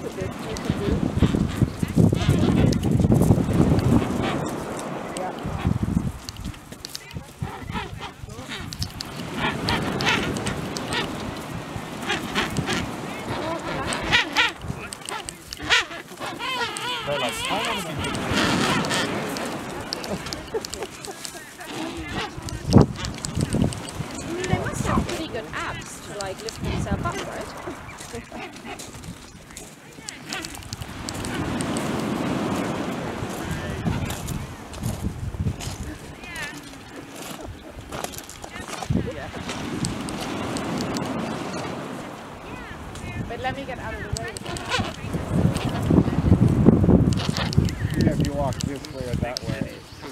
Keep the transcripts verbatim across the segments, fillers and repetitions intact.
a bit. You can do. Yeah. They're like, I want to be big. I mean, they must have pretty good abs to like lift themselves up, right? Yeah. But let me get out of the way. Even if you walk this way or that way.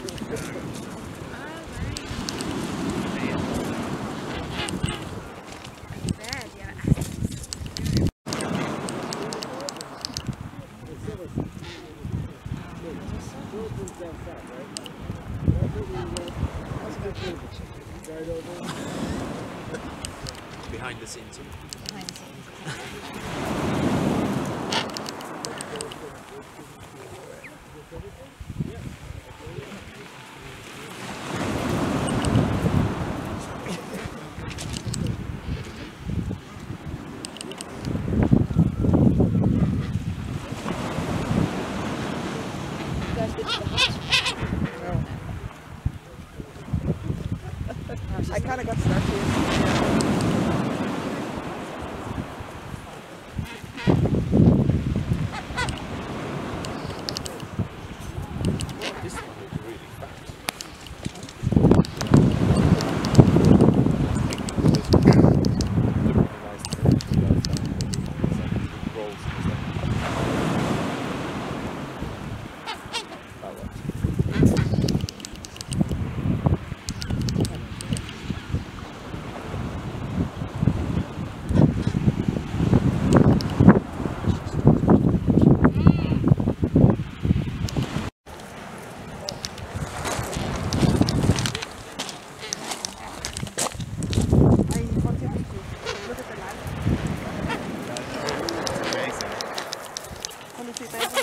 Behind the scenes. Behind the scenes. You guys did the hut? I kind of got stuck here. This one is really fast. Can you see that?